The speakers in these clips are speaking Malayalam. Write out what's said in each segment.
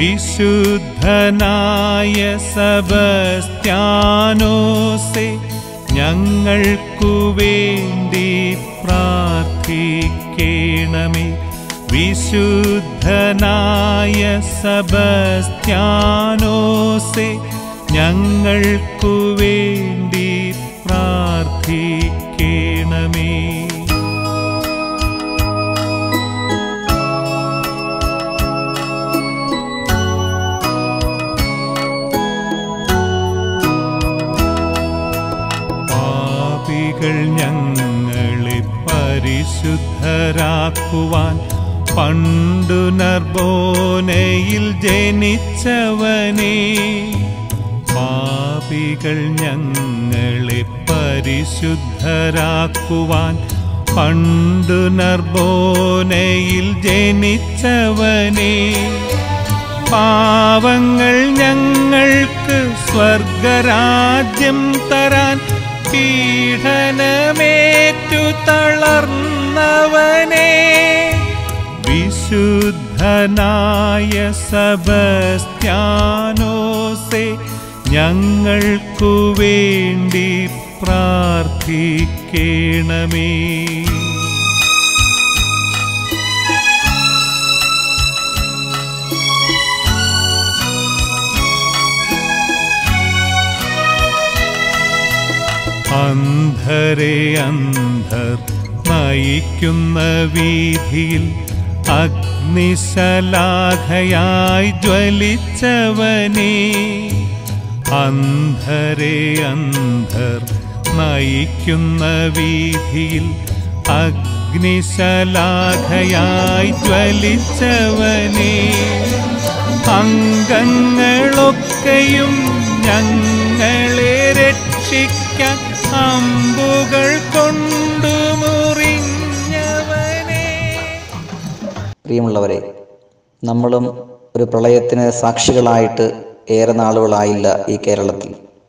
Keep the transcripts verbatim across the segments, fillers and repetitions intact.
വിശുദ്ധനായ സെബസ്ത്യാനോസേ, ഞങ്ങൾക്കു വേണ്ടി പ്രാർത്ഥിക്കണമേ. വിശുദ്ധനായ സെബസ്ത്യാനോസേ, ഞങ്ങൾക്കു വേണ്ടി പ്രാർത്ഥിക്കണമേ. പാപികൾ ഞങ്ങളെ പരിശുദ്ധരാക്കുവാൻ പണ്ടു നർബോനയിൽ ജനിച്ചവനേ, പാപികൾ ഞങ്ങളെ പരിശുദ്ധരാക്കുവാൻ പണ്ടു നർബോനയിൽ ജനിച്ചവനേ, പാവങ്ങൾ ഞങ്ങൾക്ക് സ്വർഗരാജ്യം തരാൻ പീഡനമേറ്റു തളർന്നവനേ, വിശുദ്ധനായ സെബസ്ത്യാനോസേ, ഞങ്ങൾക്കു വേണ്ടി പ്രാർത്ഥിക്കണമേ. അന്ധരെ അന്ധർ നയിക്കുന്ന വീഥിയിൽ അഗ്നിശലാഖയായി ജ്വലിച്ചവനേ, അന്ധരെ അന്ധർ നയിക്കുന്ന വീഥിയിൽ അഗ്നിശലാഖയായി ജ്വലിച്ചവനേ, അംഗങ്ങളൊക്കെയും ഞങ്ങളെ രക്ഷിക്കാൻ അമ്പുകൾ കൊണ്ടു മുറിഞ്ഞവനേ. പ്രിയമുള്ളവരെ, നമ്മളും ഒരു പ്രളയത്തിന് സാക്ഷികളായിട്ട് ഏറെ നാളുകളായില്ല ഈ കേരളത്തിൽ.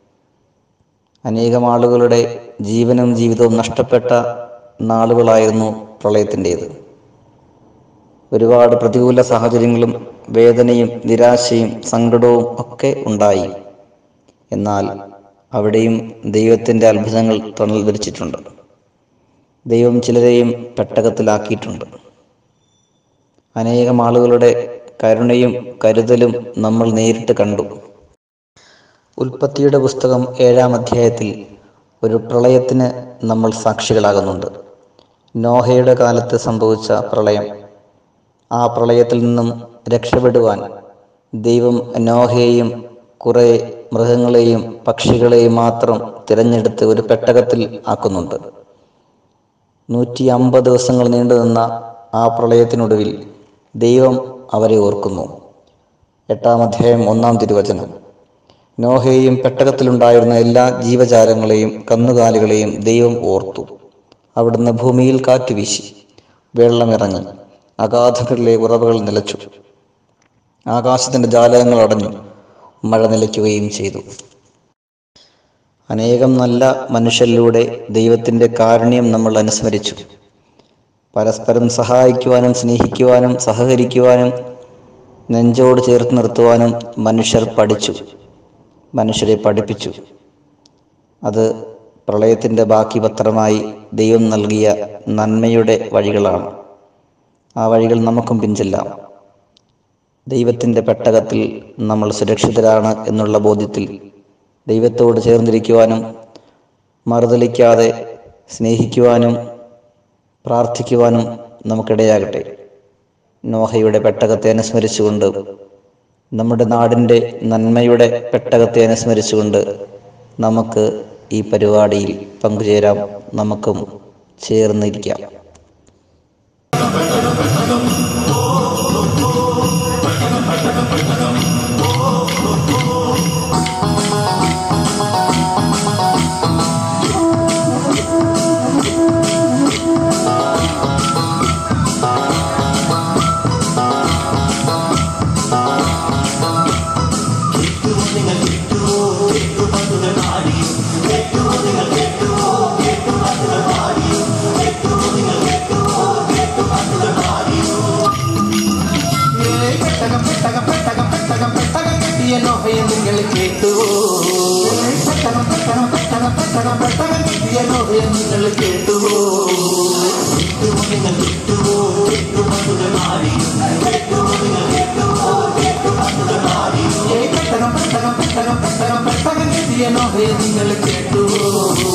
അനേകം ആളുകളുടെ ജീവനും ജീവിതവും നഷ്ടപ്പെട്ട നാളുകളായിരുന്നു പ്രളയത്തിൻ്റേത്. ഒരുപാട് പ്രതികൂല സാഹചര്യങ്ങളും വേദനയും നിരാശയും സങ്കടവും ഒക്കെ ഉണ്ടായി. എന്നാൽ അവിടെയും ദൈവത്തിൻ്റെ അത്ഭുതങ്ങൾ തണൽ ധരിച്ചിട്ടുണ്ട്. ദൈവം ചിലരെയും പെട്ടകത്തിലാക്കിയിട്ടുണ്ട്. അനേകം ആളുകളുടെ കരുണയും കരുതലും നമ്മൾ നേരിട്ട് കണ്ടു. ഉൽപ്പത്തിയുടെ പുസ്തകം ഏഴാം അധ്യായത്തിൽ ഒരു പ്രളയത്തിന് നമ്മൾ സാക്ഷികളാകുന്നുണ്ട്. നോഹയുടെ കാലത്ത് സംഭവിച്ച പ്രളയം. ആ പ്രളയത്തിൽ നിന്നും രക്ഷപ്പെടുവാൻ ദൈവം നോഹയെയും കുറെ മൃഗങ്ങളെയും പക്ഷികളെയും മാത്രം തിരഞ്ഞെടുത്ത് ഒരു പെട്ടകത്തിൽ ആക്കുന്നുണ്ട്. നൂറ്റി അമ്പത് ദിവസങ്ങൾ നീണ്ടുനിന്ന ആ പ്രളയത്തിനൊടുവിൽ ദൈവം അവരെ ഓർക്കുന്നു. എട്ടാം അധ്യായം ഒന്നാം തിരുവചനം. നോഹയെയും പെട്ടകത്തിലുണ്ടായിരുന്ന എല്ലാ ജീവജാലങ്ങളെയും കന്നുകാലികളെയും ദൈവം ഓർത്തു. അവിടുന്ന് ഭൂമിയിൽ കാറ്റുവീശി, വെള്ളമിറങ്ങി, അഗാധങ്ങളിലെ ഉറവുകൾ നിലച്ചു, ആകാശത്തിന്റെ ജാലകങ്ങൾ അടഞ്ഞു, മഴ നിലയ്ക്കുകയും ചെയ്തു. അനേകം നല്ല മനുഷ്യരിലൂടെ ദൈവത്തിൻ്റെ കാരുണ്യം നമ്മൾ അനുസ്മരിച്ചു. പരസ്പരം സഹായിക്കുവാനും സ്നേഹിക്കുവാനും സഹകരിക്കുവാനും നെഞ്ചോട് ചേർത്ത് നിർത്തുവാനും മനുഷ്യർ പഠിച്ചു, മനുഷ്യരെ പഠിപ്പിച്ചു. അത് പ്രളയത്തിൻ്റെ ബാക്കി പത്രമായി ദൈവം നൽകിയ നന്മയുടെ വഴികളാണ്. ആ വഴികൾ നമുക്കും പിൻചെല്ലാം. ദൈവത്തിൻ്റെ പെട്ടകത്തിൽ നമ്മൾ സുരക്ഷിതരാണ് എന്നുള്ള ബോധ്യത്തിൽ ദൈവത്തോട് ചേർന്നിരിക്കുവാനും മറുതലിക്കാതെ സ്നേഹിക്കുവാനും പ്രാർത്ഥിക്കുവാനും നമുക്കിടയാകട്ടെ. നോഹയുടെ പെട്ടകത്തെ അനുസ്മരിച്ചുകൊണ്ട്, നമ്മുടെ നാടിൻ്റെ നന്മയുടെ പെട്ടകത്തെ അനുസ്മരിച്ചുകൊണ്ട് നമുക്ക് ഈ പരിപാടിയിൽ പങ്കുചേരാം. നമുക്കും ചേർന്നിരിക്കാം. Get നോഹയെ നിങ്ങൾ കേട്ടുവോ? പെട്ടണം പെട്ടണം പെട്ടണം പെട്ടണം പെട്ടണം കിട്ടിയ നോഹയെ നിങ്ങൾ കേട്ടുവോ? കേട്ടുവോ നിങ്ങൾ കേട്ടുവോ? കേട്ടുമതുകൾ മാറിയും കേട്ടുവോ നിങ്ങൾ കേട്ടുവോ? കേട്ടുമതുകൾ മാറിയും പെട്ടണം പെട്ടണം പെട്ടണം പെട്ടണം പെട്ടണം കിട്ടിയ നോഹയെ നിങ്ങൾ കേട്ടുവോ?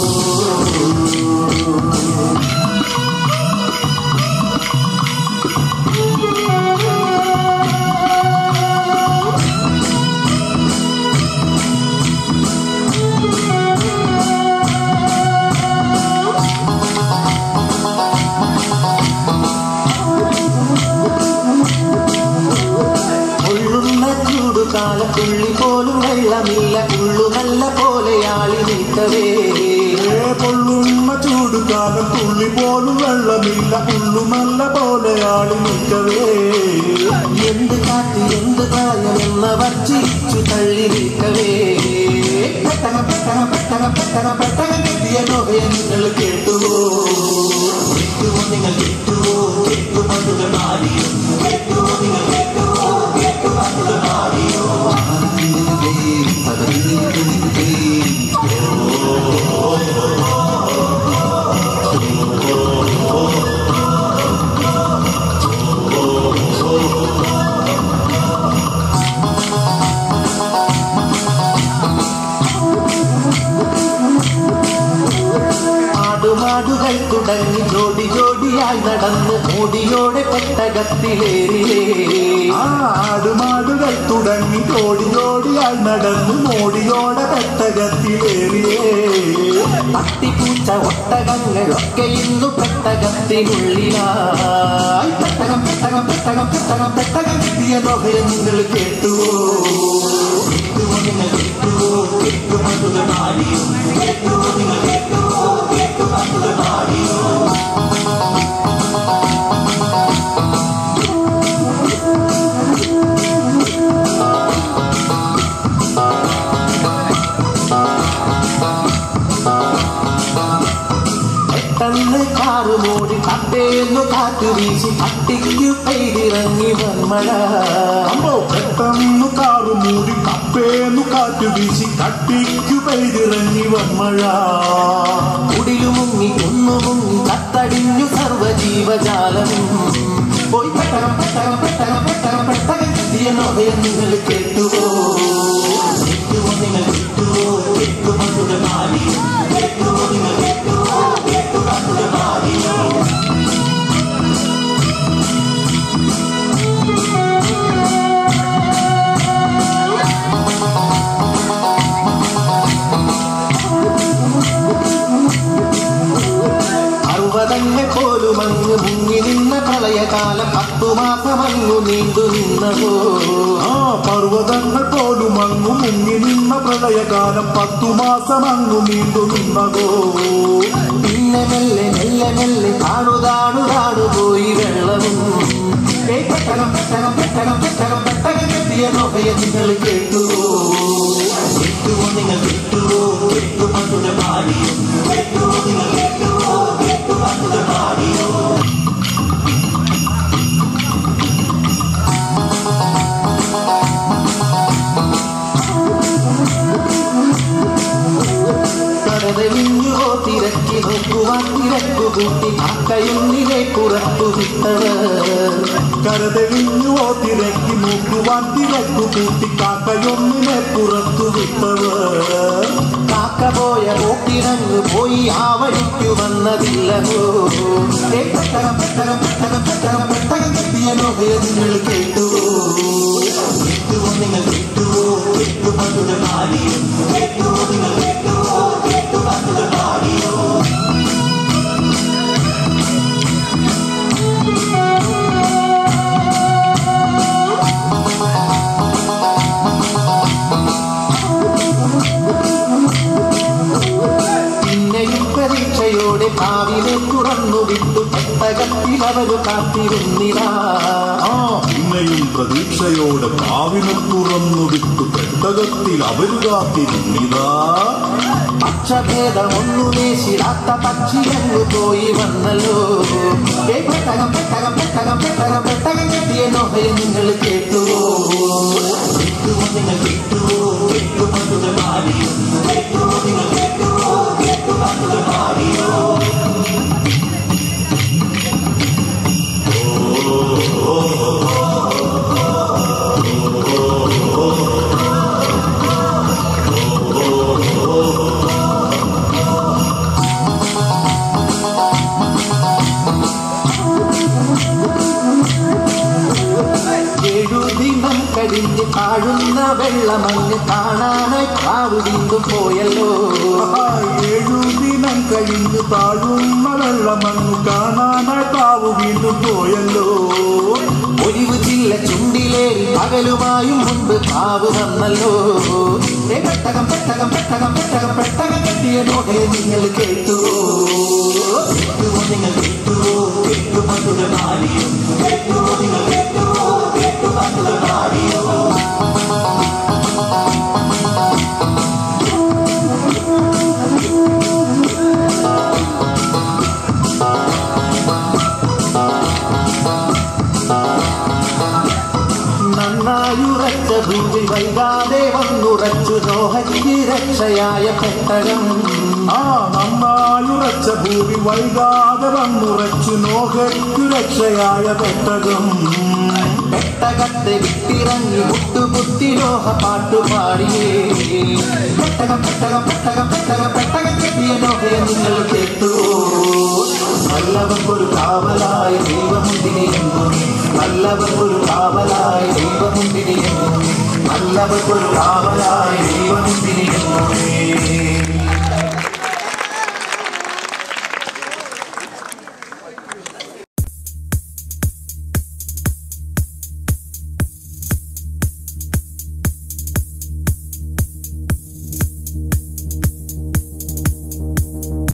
കാലത്തുള്ളി പോലും വെള്ളമില്ല ഉള്ളു നല്ല പോലെയാളി നിൽക്കവേ. പൊള്ളുന്ന ചൂടുകാലം തുള്ളി പോലും വെള്ളമില്ല ഉള്ളു നല്ല പോലെയാളി നിൽക്കവേ. എന്ത് കാറ്റ് എന്ത് പ്രായമെന്നവർ ചിരിച്ചു തള്ളി നിൽക്കവേ. പെട്ടണം പെട്ടണം പെട്ടണം പെട്ടണം പെട്ടണം കിട്ടിയ നോഹയെ നിങ്ങൾ കേട്ടുവോ? കേട്ടുവോ നിങ്ങൾ കേട്ടുവോ? കേട്ടുമതുകൾ മാറിയും കേട്ടുവോ നിങ്ങൾ കേട്ടുവോ? കേട്ടുമതുകൾ മാറിയോ? ആടുമാടുകൾ തുടങ്ങി ജോഡി ജോഡിയായി നടന്ന് മോടിയോടെ പെട്ടകത്തിലേറിയേ. ആടുമാടുകൾ തുടങ്ങി ജോഡി ജോഡിയായി നടന്ന് മോടിയോടെ പെട്ടകത്തിലേറിയേ. പട്ടിപ്പൂച്ച ഒട്ടകങ്ങളൊക്കെ ഇന്നു പെട്ടകത്തിനുള്ളിലായി. പെട്ടകം പെട്ടകം പെട്ടകം പെട്ടകം പെട്ടകം കിട്ടിയ നോഹയെ നിങ്ങൾ കേട്ടുവോ? കേട്ടുവോ നിങ്ങൾ കേട്ടുവോ? കേട്ടുമതുകൾ മാറിയും കേട്ടുവോ നിങ്ങൾ കേട്ടുവോ? കേട്ടുമതുകൾ മാറിയോ? പെട്ടെന്ന് കാറുമോടി കട്ടേന്നു കാറ്റു വീശി കട്ടിക്കു പെയ്തിറങ്ങി വന്മഴ. പെട്ടെന്നു കാറു മൂടി കപ്പേന്നു കാറ്റു വീശി കട്ടിക്കു പെയ്തിറങ്ങി വന്മഴ. കുടിലു മുങ്ങി കുന്നു മുങ്ങി കത്തടിഞ്ഞു സർവജീവജാലം പോയി. പെട്ടകം പെട്ടകം പെട്ടകം പെട്ടകം പെട്ടകം കിട്ടിയ നോഹയെ നിങ്ങൾ കേട്ടുവോ? കേട്ടുവോ നിങ്ങൾ കേട്ടുവോ? കേട്ടുമതുകൾ മാറിയും കേട്ടുവോ നിങ്ങൾ കേട്ടുവോ? കേട്ടുമതുകൾ മാറിയോ? പർവ്വതങ്ങൾ പോലുമങ്ങ് മുങ്ങി നിന്ന പ്രളയകാലം പത്തു മാസമങ്ങു നീണ്ടു നിന്നതോ. ആ പർവ്വതങ്ങൾ പോലുമങ്ങു മുങ്ങി നിന്ന പ്രളയകാലം പത്തു മാസമങ്ങു നീണ്ടു നിന്നതോ. പിന്നെ മെല്ലെ മെല്ലെ മെല്ലെ താണു താണു താണു പോയി വെള്ളവും. പെട്ടകം പെട്ടകം പെട്ടകം പെട്ടകം പെട്ടകം കിട്ടിയ നോഹയെ നിങ്ങൾ കേട്ടുവോ? കേട്ടുവോ നിങ്ങൾ കേട്ടുവോ? കേട്ടുമതുകൾ മാറിയും കേട്ടുവോ നിങ്ങൾ കേട്ടുവോ? കേട്ടുമതുകൾ മാറിയോ? കടലിഞ്ഞുവോ തിരക്കി നോക്കുവാൻ തിരക്കു കൂട്ടി കാക്കയൊന്നിനെ പുറത്തു വിട്ടവർ. കരതെളിഞ്ഞുവോ തിരക്കി നോക്കുവാൻ തിരക്കു കൂട്ടി കാക്കയൊന്നിനെ പുറത്തു വിട്ടവർ. കാക്ക പോയ പോക്കിനങ്ങ് പോയി ആ വഴിക്കു വന്നതില്ലവോ. പെട്ടകം പെട്ടകം പെട്ടകം പെട്ടകം പെട്ടകം കിട്ടിയ നോഹയെ നിങ്ങൾ കേട്ടുവോ? കേട്ടുവോ നിങ്ങൾ കേട്ടുവോ? കേട്ടുമതുകൾ മാറിയും കേട്ടുവോ നിങ്ങൾ കേട്ടുവോ? കേട്ടുമതുകൾ മാറിയോ? പിന്നെയും പരീക്ഷയോടെ ഭാവിനെ തുറന്നു വിട്ടു പെട്ട പെട്ടകത്തിൽ അവര് കാത്തിരുന്നിടാ. ആ പിന്നെയും പ്രതീക്ഷയോടെ കാവിനും തുറന്നു വിട്ടു പെട്ടകത്തിൽ അവര് കാത്തിരുന്നിതാ. പക്ഷഭേദമൊന്നു നേശിടാത്ത പക്ഷിയങ്ങ് പോയി വന്നല്ലോ. പെട്ടകം പെട്ടകം പെട്ടകം പെട്ടകം പെട്ടകം കെട്ടിയ നോഹയെ നിങ്ങൾ കേട്ടുവോ? കേട്ടുവോ നിങ്ങൾ കേട്ടുവോ? കേട്ടുമതുകൾ മാറിയോ? കേട്ടുവോ നിങ്ങൾ കേട്ടുവോ? കേട്ടുമതുകൾ മാറിയോ? ഏഴുദിനം കഴിഞ്ഞ് താഴുന്ന വെള്ളമങ്ങ് കാണാനായി കാവ് വീണ്ടും പോയല്ലോ. ഏഴുദിനം കഴിഞ്ഞ് താഴുന്ന വെള്ളമങ്ങ് കാണാനായി കാവ് വീണ്ടും പോയല്ലോ. ഒലിവ് ചില്ല ചുണ്ടിലേറി പകലുമായും മുൻപ് കാവ് വന്നല്ലോ. പെട്ടകം പെട്ടകം പെട്ടകം പെട്ടകം പെട്ടകം കെട്ടിയ നോഹയെ നിങ്ങൾ കേട്ടുവോ? കേട്ടുവോ നിങ്ങൾ കേട്ടുവോ? കേട്ടുമതുകൾ മാറിയോ? കേട്ടുവോ നിങ്ങൾ കേട്ടുവോ? കേട്ടുമതുകൾ മാറിയോ? നന്നായുറച്ച ഭൂമി വൈകാതെ വന്നുറച്ചു നോഹയ്ക്ക് രക്ഷയായ പെട്ടകം. ആ നന്നായുറച്ച ഭൂമി വൈകാതെ വന്നുറച്ചു നോഹയ്ക്കു രക്ഷയായ പെട്ടകം. പെട്ടകത്തെ വിട്ടിറങ്ങി മുട്ടുകുത്തി നോഹ പാട്ടുപാടിയേ. പെട്ടകം പെട്ടകം പെട്ടകം പെട്ടകം പെട്ടകം കെട്ടിയ നോഹയെ നിങ്ങൾ കേട്ടുവോ? നല്ലവർക്കൊരു കാവലായി ദൈവമുണ്ടിനെയെന്നും നല്ലവർക്കൊരു കാവലായി ദൈവമുണ്ടിനെയെന്നും നല്ലവർക്കൊരു കാവലായി ദൈവം